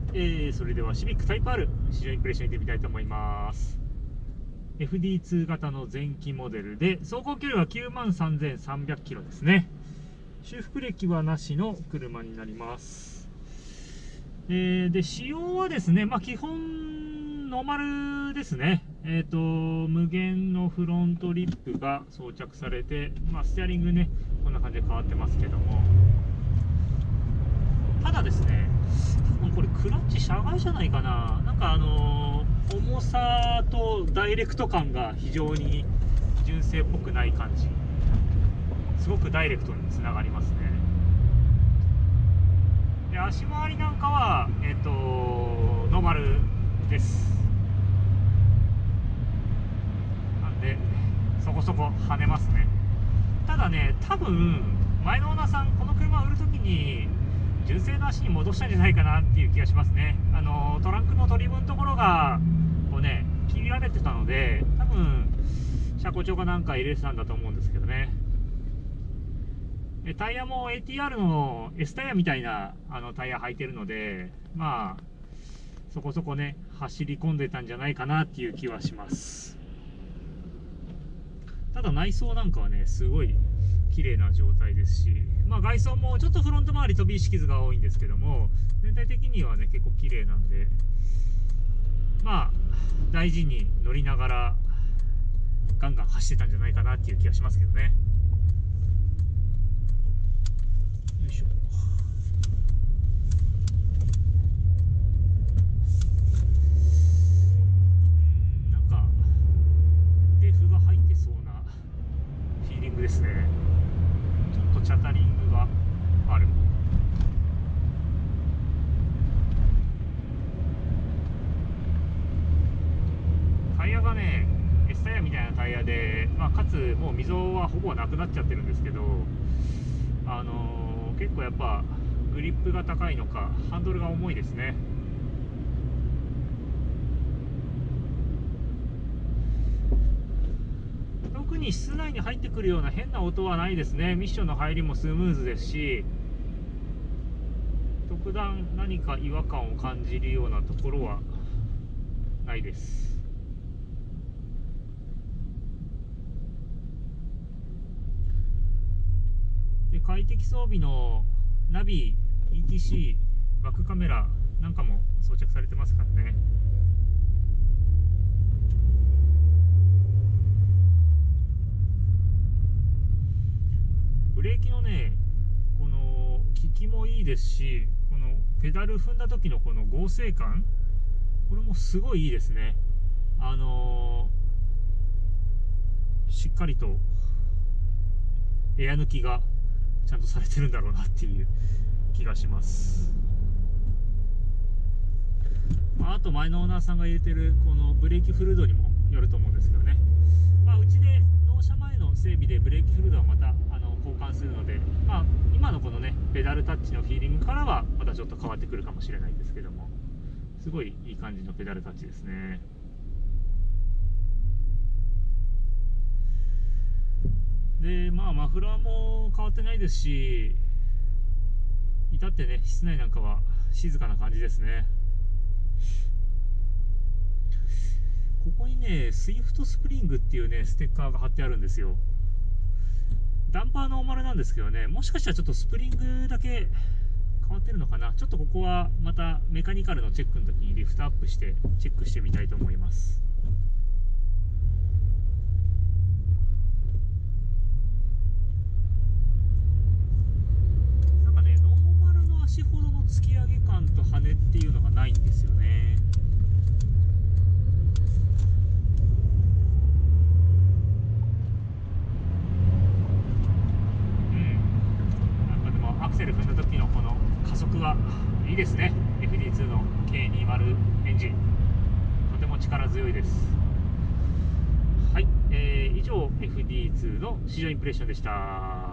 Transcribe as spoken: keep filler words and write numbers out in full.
えー、それではシビックタイプ R 試乗インプレッションいってみたいと思います。 エフディーツー 型の前期モデルで走行距離はきゅうまんさんぜんさんびゃくキロですね。修復歴はなしの車になります。えー、で仕様はですね、まあ、基本ノーマルですね。えーと無限のフロントリップが装着されて、まあ、ステアリングねこんな感じで変わってますけども、ただですね、多分これクラッチ車外じゃないかな。なんかあのー、重さとダイレクト感が非常に純正っぽくない感じ、すごくダイレクトにつながりますね。で足回りなんかはえっ、ー、とノーマルです。なんでそこそこ跳ねますね。ただね、多分前のオーナーさんこの車を売るときに純正の足に戻したんじゃないかなっていう気がしますね。あのトランクの取り分のところがこうね切られてたので、多分車高調かなんか入れてたんだと思うんですけどね。タイヤも エーティーアール の S タイヤみたいなあのタイヤ履いてるので、まあそこそこね走り込んでたんじゃないかなっていう気はします。ただ内装なんかはねすごい綺麗な状態ですし、まあ、外装もちょっとフロント周り飛び石傷が多いんですけども、全体的にはね結構綺麗なんで、まあ大事に乗りながらガンガン走ってたんじゃないかなっていう気がしますけどね。よいしょ。なんかデフが入ってそうなフィーリングですね。ちょっとチャタリングがある。タイヤがね S タイヤみたいなタイヤで、まあ、かつもう溝はほぼなくなっちゃってるんですけど、あのー、結構やっぱグリップが高いのかハンドルが重いですね。特に室内に入ってくるような変な音はないですね。ミッションの入りもスムーズですし、特段何か違和感を感じるようなところはないです。で快適装備のナビ イーティーシー バックカメラなんかも装着されてますからね。ブレーキのねこの効きもいいですし、このペダル踏んだ時のこの剛性感、これもすごいいいですね。あのー、しっかりとエア抜きがちゃんとされてるんだろうなっていう気がします。まあ、あと前のオーナーさんが入れてるこのブレーキフルードにもよると思うんですけどね。まあ、うちで納車前の整備でブレーキフルードはまたあの交換するので、まあ、今のこのねペダルタッチのフィーリングからはまたちょっと変わってくるかもしれないんですけども、すごいいい感じのペダルタッチですね。でまあマフラーも変わってないですし、至ってね室内なんかは静かな感じですね。ここにねスイフトスプリングっていうねステッカーが貼ってあるんですよ。ダンパーノーマルなんですけどね、もしかしたらちょっとスプリングだけ変わってるのかな。ちょっとここはまたメカニカルのチェックの時にリフトアップしてチェックしてみたいと思います。なんかねノーマルの足ほどの突き上げ感と羽っていうのがないんですよね。アクセル踏んだ時のこの加速はいいですね。 エフディーツー の ケーにじゅう エンジンとても力強いです。はい、えー、以上 エフディーツー の試乗インプレッションでした。